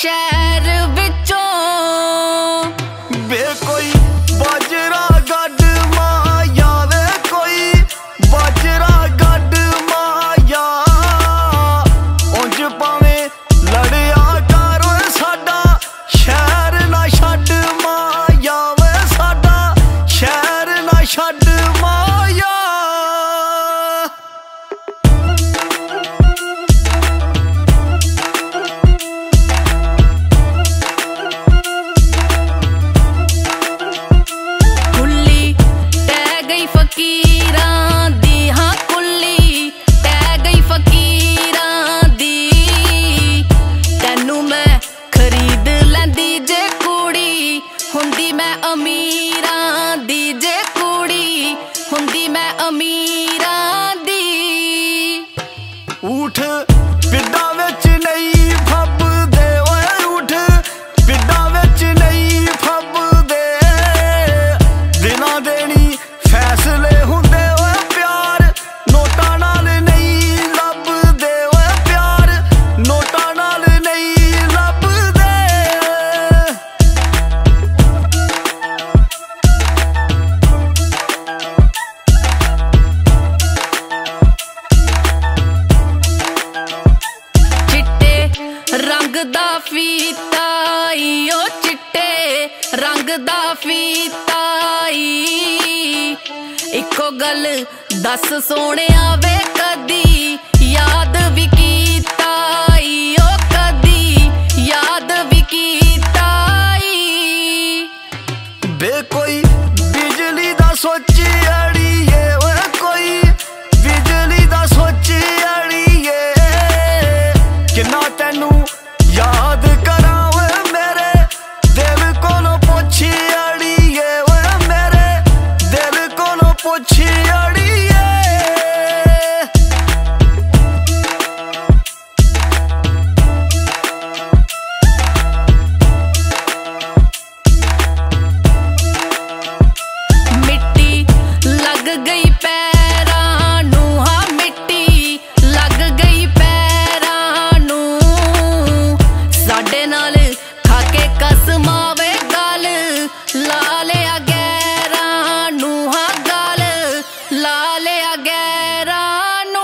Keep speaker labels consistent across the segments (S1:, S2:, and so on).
S1: शहर विचों
S2: बे कोई बाजरा गड माया वे कोई बाजरा गड माया उंज भावे लड़िया कर साडा शहर ना छड्ड माया वे साडा शहर ना छड्ड माया।
S1: हुंदी मैं अमीरां दी जे कुड़ी हुंदी मैं अमीरां दी।
S2: ऊठ पिड्डां विच नहीं फबदे ओए ऊठ पिड्डां विच नहीं फबदे दिनां देनी फैसले हुंदे ओए प्यार नोटां नाल नहीं लभदे ओए प्यार नोटां नाल नहीं लभदे।
S1: रंग दा फीता ओ चिट्टे रंग दा फीता इको गल दस सोहणिया वे कदी याद भी कीता ओ कदी याद भी कीता।
S2: बे कोई बिजली दा सोची अड़िए ओए कोई बिजली दा सोची अड़िए किन्ना तैनू याद करा ओए मेरे दिल कोलों पुछी अड़िए ओए मेरे दिल कोलों पुछी अड़िए।
S1: मिट्टी लग गई पैरां नू हाँ मिट्टी लग गई पैरां नू साडे नाल खाके कसमां वे गल ला लिया गैरां नू हाँ गल ला लिया गैरां नू।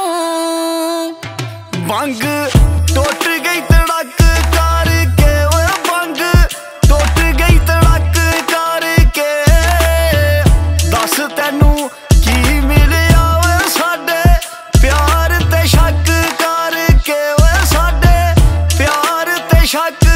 S2: बंग टुट गई तड़क करके ओए बंग टुट गई तड़क करके दस तैनू की मिलिया ओए साडे प्यार ते शक करके ओए साडे प्यार ते शक